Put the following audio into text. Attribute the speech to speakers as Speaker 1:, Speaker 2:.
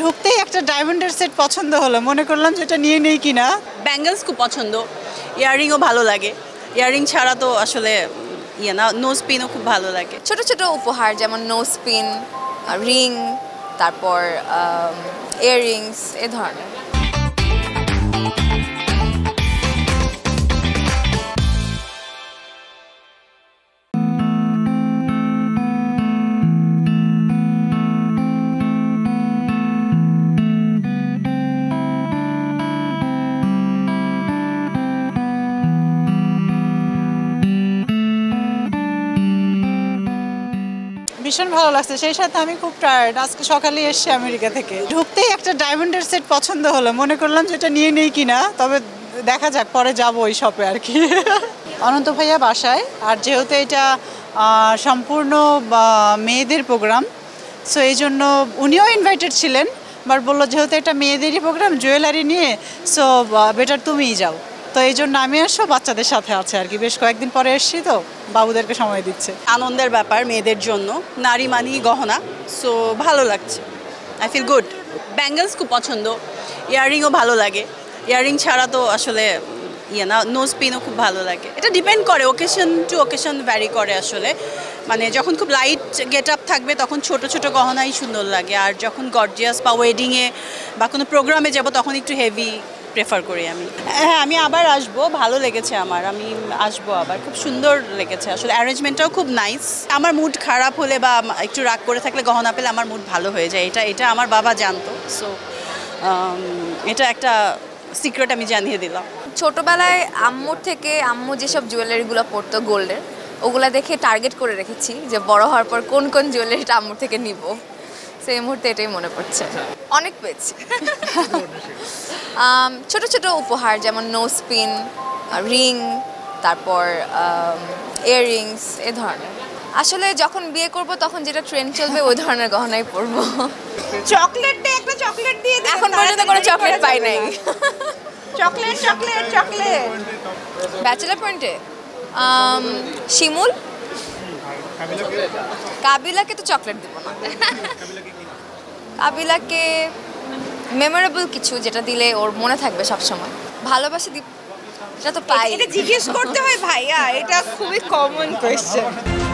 Speaker 1: ঢুকতেই একটা ডায়মন্ডের সেট পছন্দ হলো, মনে করলাম যেটা নিয়ে নেই কিনা।
Speaker 2: ব্যাঙ্গেলস খুব পছন্দ, ইয়াররিংও ভালো লাগে। ইয়াররিং ছাড়া তো আসলে না, নোজ পিনও খুব ভালো লাগে।
Speaker 3: ছোট ছোট উপহার যেমন নোজ পিন, রিং, তারপর ইয়াররিংস এ ধরনের।
Speaker 1: ভীষণ ভালো লাগছে, সেই সাথে আমি খুব টায়ার্ড, আজকে সকালে এসেছি আমেরিকা থেকে। ঢুকতেই একটা ডায়মন্ডের সেট পছন্দ হলো, মনে করলাম যেটা নিয়ে নেই কিনা, তবে দেখা যাক, পরে যাবো ওই শপে আর কি। অনন্ত ভাইয়া বাসায়, আর যেহেতু এটা সম্পূর্ণ মেয়েদের প্রোগ্রাম, সো এই জন্য উনিও ইনভাইটেড ছিলেন, বাট বললো যেহেতু এটা মেয়েদেরই প্রোগ্রাম, জুয়েলারি নিয়ে, সো বেটার তুমিই যাও। তো এই জন্য আমি আসো বাচ্চাদের সাথে আছে আর কি, বেশ কয়েকদিন পরে এসছি তো বাবুদেরকে সময় দিচ্ছে।
Speaker 2: আনন্দের ব্যাপার মেয়েদের জন্য, নারী মানি গহনা, সো ভালো লাগছে, আই ফিল গুড। ব্যাঙ্গেলস খুব পছন্দ, ইয়াররিংও ভালো লাগে। ইয়াররিং ছাড়া তো আসলে না, নোজ পিনও খুব ভালো লাগে। এটা ডিপেন্ড করে, ওকেশন টু ওকেশন ভ্যারি করে আসলে। মানে যখন খুব লাইট গেট আপ থাকবে তখন ছোট ছোট গহনাই সুন্দর লাগে, আর যখন গর্জিয়াস বা ওয়েডিংয়ে বা কোনো প্রোগ্রামে যাব তখন একটু হেভি প্রেফার করি আমি। হ্যাঁ, আমি আবার আসবো, ভালো লেগেছে আমার, আমি আসবো আবার, খুব সুন্দর লেগেছে আসলে, অ্যারেঞ্জমেন্টটাও খুব নাইস। আমার মুড খারাপ হলে বা একটু রাগ করে থাকলে গহনা পেলে আমার মুড ভালো হয়ে যায়, এটা আমার বাবা জানতো, সো এটা একটা সিক্রেট আমি জানিয়ে দিলাম।
Speaker 3: ছোটবেলায় আম্মু যেসব জুয়েলারিগুলো পরতো গোল্ডের, ওগুলা দেখে টার্গেট করে রেখেছি যে বড় হওয়ার পর কোন কোন জুয়েলারিটা আম্মুর থেকে নিব। সেই মুহূর্তে এটাই মনে পড়ছে। অনেক পেয়েছি। ছোট ছোট উপহার যেমন নোজ পিন, রিং, তারপর ইয়াররিংস এ ধরনের। আসলে যখন বিয়ে করব তখন যেটা ট্রেন্ড চলবে ওই ধরনের গহনাই পরবো।
Speaker 2: চকলেট দে, একটা চকলেট দিয়ে দে।
Speaker 3: এখন পর্যন্ত কোনো চকলেট পাই নাই।
Speaker 2: Chocolate chocolate chocolate.
Speaker 3: ব্যাচেলার পয়েন্টে শিমুল, কাবিলাকে তো চকলেট দিব না। কাবিলাকে মেমোরেবল কিছু যেটা দিলে ওর মনে থাকবে সবসময়। ভালোবাসা দিব, এটা তো পাই।
Speaker 2: এটা জিজ্ঞেস করতে হয় ভাইয়া, এটা খুবই কমন কোয়েশ্চেন।